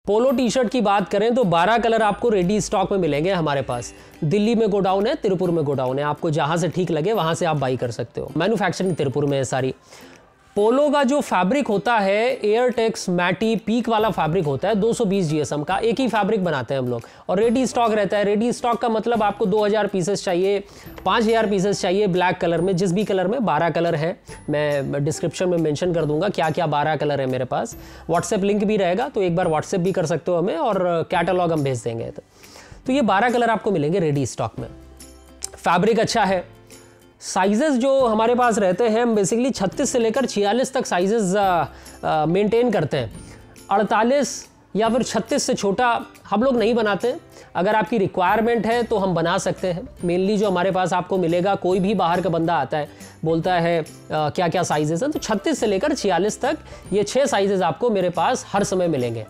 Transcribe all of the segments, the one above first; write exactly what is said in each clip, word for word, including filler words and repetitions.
Polo T shirt की बात करें तो बारह कलर आपको रेडी स्टॉक में मिलेंगे हमारे पास। दिल्ली में गोडाउन है, तिरुपुर में गोडाउन है, आपको जहां से ठीक लगे वहां से आप बाई कर सकते हो। मैन्युफैक्चरिंग तिरुपुर में है सारी। पोलो का जो फैब्रिक होता है एयरटेक्स मैटी पीक वाला फैब्रिक होता है, दो सौ बीस जीएसएम का एक ही फैब्रिक बनाते हैं हम लोग, और रेडी स्टॉक रहता है। रेडी स्टॉक का मतलब आपको दो हज़ार पीसेस चाहिए, पाँच हज़ार पीसेस चाहिए ब्लैक कलर में, जिस भी कलर में। बारह कलर है, मैं डिस्क्रिप्शन में मेंशन कर दूंगा क्या क्या बारह कलर है मेरे पास। व्हाट्सएप लिंक भी रहेगा, तो एक बार व्हाट्सएप भी कर सकते हो हमें, और कैटलॉग हम भेज देंगे। तो ये बारह कलर आपको मिलेंगे रेडी स्टॉक में। फैब्रिक अच्छा है। साइजेस जो हमारे पास रहते हैं, हम बेसिकली छत्तीस से लेकर छियालीस तक साइजेस मेंटेन करते हैं। अड़तालीस या फिर छत्तीस से छोटा हम लोग नहीं बनाते। अगर आपकी रिक्वायरमेंट है तो हम बना सकते हैं। मेनली जो हमारे पास आपको मिलेगा, कोई भी बाहर का बंदा आता है बोलता है आ, क्या क्या साइजेस हैं, तो छत्तीस से लेकर छियालीस तक ये छः साइजेस आपको मेरे पास हर समय मिलेंगे।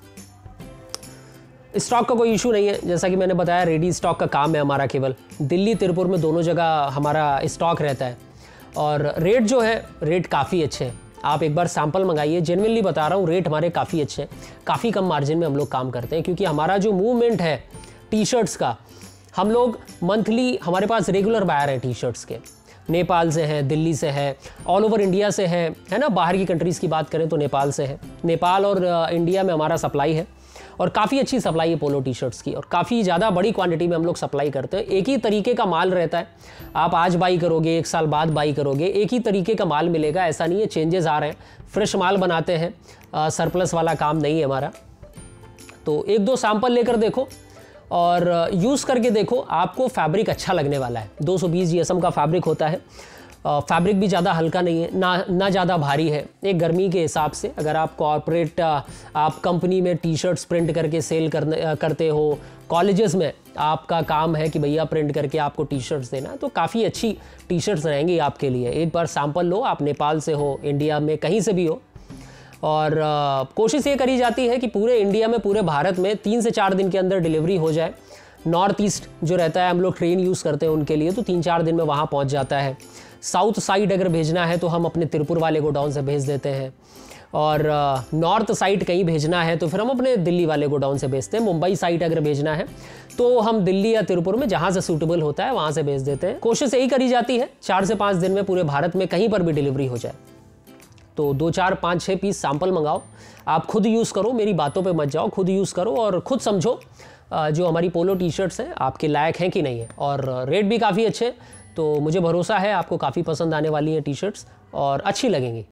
स्टॉक का कोई इशू नहीं है, जैसा कि मैंने बताया रेडी स्टॉक का काम है हमारा। केवल दिल्ली तिरुपुर में दोनों जगह हमारा स्टॉक रहता है। और रेट जो है, रेट काफ़ी अच्छे हैं। आप एक बार सैंपल मंगाइए, जेन्युइनली बता रहा हूँ, रेट हमारे काफ़ी अच्छे हैं। काफ़ी कम मार्जिन में हम लोग काम करते हैं, क्योंकि हमारा जो मूवमेंट है टी शर्ट्स का, हम लोग मंथली, हमारे पास रेगुलर बायर हैं टी शर्ट्स के। नेपाल से है, दिल्ली से है, ऑल ओवर इंडिया से है, है ना। बाहर की कंट्रीज़ की बात करें तो नेपाल से है। नेपाल और इंडिया में हमारा सप्लाई है, और काफ़ी अच्छी सप्लाई है पोलो टी शर्ट्स की, और काफ़ी ज़्यादा बड़ी क्वांटिटी में हम लोग सप्लाई करते हैं। एक ही तरीके का माल रहता है, आप आज बाई करोगे, एक साल बाद बाई करोगे, एक ही तरीके का माल मिलेगा, ऐसा नहीं है। चेंजेस आ रहे हैं, फ्रेश माल बनाते हैं, सरप्लस वाला काम नहीं है हमारा। तो एक दो सैंपल लेकर देखो और यूज़ करके देखो, आपको फैब्रिक अच्छा लगने वाला है। दो सौ बीस जीएसएम का फैब्रिक होता है। फैब्रिक भी ज़्यादा हल्का नहीं है, ना ना ज़्यादा भारी है। एक गर्मी के हिसाब से, अगर आप कॉर्पोरेट, आप कंपनी में टी शर्ट्स प्रिंट करके सेल करने करते हो, कॉलेजेस में आपका काम है कि भैया प्रिंट करके आपको टी शर्ट्स देना, तो काफ़ी अच्छी टी शर्ट्स रहेंगी आपके लिए। एक बार सैंपल लो, आप नेपाल से हो, इंडिया में कहीं से भी हो। और आ, कोशिश ये करी जाती है कि पूरे इंडिया में, पूरे भारत में तीन से चार दिन के अंदर डिलीवरी हो जाए। नॉर्थ ईस्ट जो रहता है, हम लोग ट्रेन यूज़ करते हैं उनके लिए, तो तीन चार दिन में वहाँ पहुँच जाता है। साउथ साइड अगर भेजना है तो हम अपने तिरुपुर वाले गोडाउन से भेज देते हैं, और नॉर्थ साइड कहीं भेजना है तो फिर हम अपने दिल्ली वाले गोडाउन से भेजते हैं। मुंबई साइड अगर भेजना है तो हम दिल्ली या तिरुपुर में जहाँ से सूटेबल होता है वहाँ से भेज देते हैं। कोशिश यही करी जाती है चार से पाँच दिन में पूरे भारत में कहीं पर भी डिलीवरी हो जाए। तो दो चार पाँच छः पीस सैंपल मंगाओ, आप खुद यूज़ करो, मेरी बातों पे मत जाओ, खुद यूज़ करो और खुद समझो जो हमारी पोलो टी शर्ट्स हैं आपके लायक हैं कि नहीं है। और रेट भी काफ़ी अच्छे, तो मुझे भरोसा है आपको काफ़ी पसंद आने वाली हैं टी शर्ट्स और अच्छी लगेंगी।